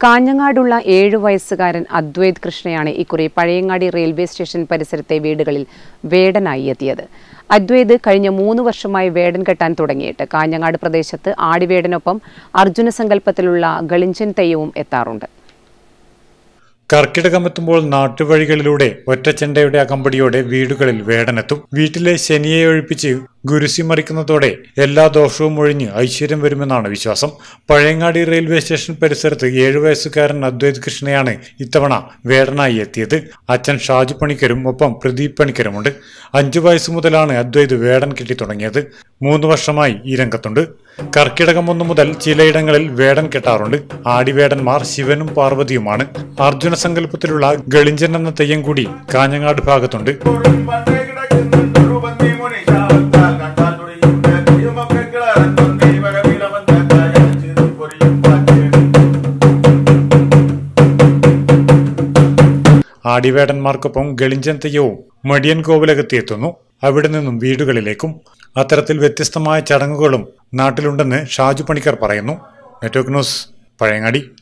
കാഞ്ഞങ്ങാടുള്ള 7 വയസ്സുകാരൻ അദ്വൈത് കൃഷ്ണയാണ് ഇക്കുറി Pazhayangadi railway station പരിസരത്തെ വീടുകളിൽ വേടനായി എത്തിയത്. അദ്വൈത് കഴിഞ്ഞ 3 വർഷമായി വേടൻ കെട്ടാൻ തുടങ്ങിയിട്ട് കാഞ്ഞങ്ങാട് പ്രദേശത്ത് ആടിവേടനൊപ്പം അർജുന സങ്കല്പത്തിലുള്ള ഗളിഞ്ചൻ തെയ്യവും എത്താറുണ്ട്. കർക്കിടകമെത്തുമ്പോൾ നാട്ടുവഴികളിലൂടെ ഒറ്റച്ചെണ്ടയുടെ അകമ്പടിയോടെ വീടുകളിൽ വേടനെത്തും. വീട്ടിലെ ശനിയെ ഒഴിപ്പിച്ച് ഗുരുസി മറിക്കുന്നതോടെ എല്ലാ ദോഷവും ഒഴിഞ്ഞ് ഐശ്വര്യം വരുമെന്നാണ് വിശ്വാസം. പഴയങ്ങാടി റെയിൽവേ സ്റ്റേഷൻ പരിസരത്ത് 7 വയസ്സുകാരൻ അദ്വൈത് കൃഷ്ണയാണ് ഇത്തവണ വേടനായി എത്തിയത്. അച്ഛൻ ഷാജു പണിക്കരും ഒപ്പം പ്രദീപ് പണിക്കരുമുണ്ട്. 5 വയസ്സ് മുതലാണ് അദ്വൈത് വേടൻ കെട്ടി തുടങ്ങിയത്. 3 വർഷമായി ഈ രംഗത്തുണ്ട്. കർക്കിടകം 1 മുതൽ ചിലയിടങ്ങളിൽ വേടൻ കെട്ടാറുണ്ട്. ആടിവേടന്മാർ ശിവനും പാർവതിയുമാണ്. അർജുന സങ്കല്പത്തിലുള്ള ഗളിഞ്ചൻ എന്ന തെയ്യം കൂടി കാഞ്ഞങ്ങാട് ഭാഗത്തുണ്ട്. ആടിവേടന്മാർക്കൊപ്പം ഗളിഞ്ചൻ തെയ്യവും മടിയൻ കോവിലകത്തി എത്തുന്നു. അവിടെ നിന്നും വീടുകളിലേക്കും. അത്തരത്തിൽ വ്യത്യസ്തമായ ചടങ്ങുകളും നാട്ടിലുണ്ടെന്ന് ഷാജു പണിക്കർ പറയുന്നു. Network news, Pazhayangadi.